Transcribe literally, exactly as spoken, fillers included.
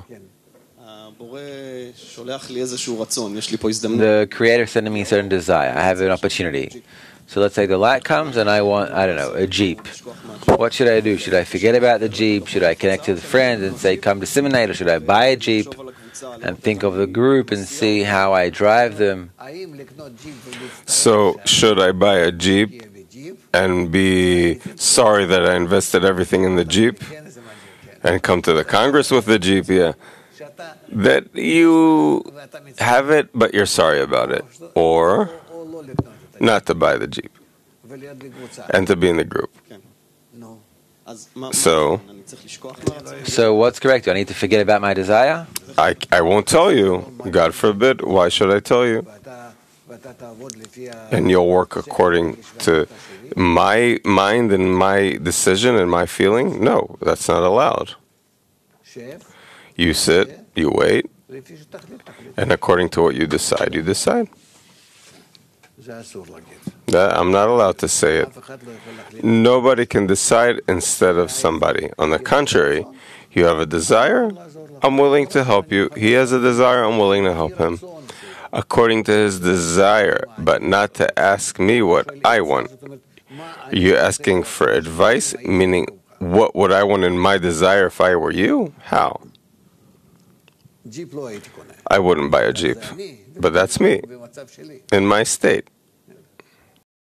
The Creator sending me a certain desire. I have an opportunity. So let's say the light comes and I want, I don't know, a Jeep. What should I do? Should I forget about the Jeep? Should I connect to the friends and say, come to Seminate? Or should I buy a Jeep and think of the group and see how I drive them? So, should I buy a Jeep and be sorry that I invested everything in the Jeep and come to the Congress with the Jeep? Yeah. That you have it, but you're sorry about it. Or not to buy the Jeep and to be in the group. So, so what's correct? Do I need to forget about my desire? I, I won't tell you. God forbid. Why should I tell you? And you'll work according to my mind and my decision and my feeling? No, that's not allowed. You sit, you wait, and according to what you decide, you decide. That, I'm not allowed to say it. Nobody can decide instead of somebody. On the contrary, you have a desire, I'm willing to help you. He has a desire, I'm willing to help him. According to his desire, but not to ask me what I want. You're asking for advice, meaning what would I want in my desire if I were you? How? I wouldn't buy a Jeep. But that's me, in my state.